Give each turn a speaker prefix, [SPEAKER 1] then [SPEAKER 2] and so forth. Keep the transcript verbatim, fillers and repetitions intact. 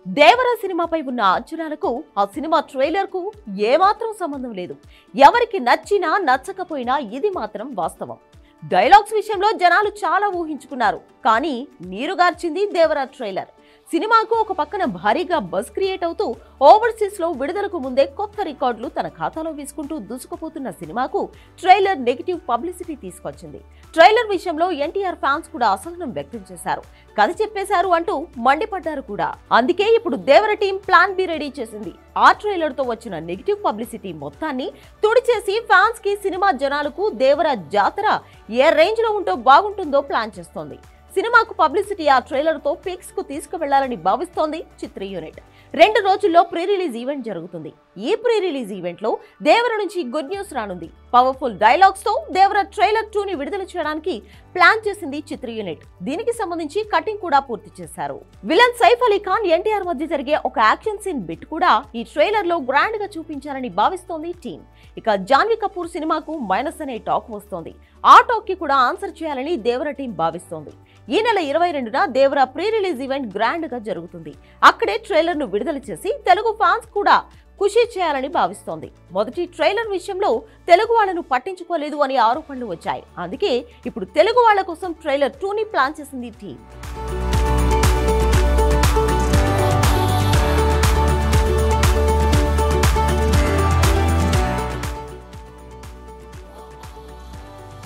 [SPEAKER 1] దేవర సినిమాపై ఉన్న అంచనాలకు ఆ సినిమా ట్రైలర్ కు ఏమాత్రం సంబంధం లేదు. ఎవరికి నచ్చినా నచ్చకపోయినా ఇది మాత్రం వాస్తవం. డైలాగ్స్ విషయంలో జనాలు చాలా ఊహించుకున్నారు, కానీ నీరుగార్చింది దేవర ట్రైలర్. సినిమాకు ఒక పక్కన భారీగా బజ్ క్రియేట్ అవుతూ ఓవర్సీస్ లో విడుదలకు ముందే కొత్త రికార్డులు తన ఖాతాలో వేసుకుంటూ దూసుకుపోతున్న సినిమాకు ట్రైలర్ నెగిటివ్ పబ్లిసిటీ తీసుకొచ్చింది. ట్రైలర్ విషయంలో ఎన్టీఆర్ ఫ్యాన్స్ కూడా అసహనం వ్యక్తం చేశారు. కథ చెప్పేశారు అంటూ మండిపడ్డారు కూడా. అందుకే ఇప్పుడు Devara team plan B ready చేసింది. ఆ ట్రైలర్ తో వచ్చిన నెగిటివ్ పబ్లిసిటీ మొత్తాన్ని తుడిచేసి ఫ్యాన్స్ కి సినిమా జనాలకు దేవర జాతర ఏ రేంజ్ లో ఉంటో బాగుంటుందో ప్లాన్ చేస్తోంది. సినిమాకు పబ్లిసిటీ ఆ ట్రైలర్ తో పిక్స్ కు తీసుకువెళ్లాలని భావిస్తోంది చిత్ర యూనిట్. రెండు రోజుల్లో ప్రీ రిలీజ్ ఈవెంట్ జరుగుతుంది. ఈ ప్రీ రిలీజ్ ఈవెంట్ లో దేవర నుంచి గుడ్ న్యూస్ రానుంది. పవర్ఫుల్ డైలాగ్స్ తో దేవర ట్రైలర్ టూ ని విడుదల చేయడానికి ప్లాన్ చేసింది చిత్ర యూనిట్. దీనికి సంబంధించి కటింగ్ కూడా పూర్తి చేశారు. విలన్ సైఫ్ అలీ ఖాన్ ఎన్టీఆర్ మధ్య జరిగే ఒక యాక్షన్ సీన్ బిట్ కూడా ఈ ట్రైలర్ లో గ్రాండ్ గా చూపించాలని భావిస్తోంది టీం. ఇక జాన్వీ కపూర్ సినిమాకు మైనస్ అనే టాక్ వస్తోంది. ఆ టాక్ కి కూడా ఆన్సర్ చేయాలని దేవర టీం భావిస్తోంది. ఈ నెల ఇరవై రెండున Devara pre release event grand గా జరుగుతుంది. అక్కడే ట్రైలర్ ను విడుదల చేసి తెలుగు ఫ్యాన్స్ కూడా ఖుషి చేయాలని భావిస్తోంది. మొదటి ట్రైలర్ విషయంలో తెలుగు వాళ్లను పట్టించుకోలేదు అని ఆరోపణలు వచ్చాయి. అందుకే ఇప్పుడు తెలుగు వాళ్ల కోసం ట్రైలర్ టూ ని ప్లాన్ చేసింది టీం.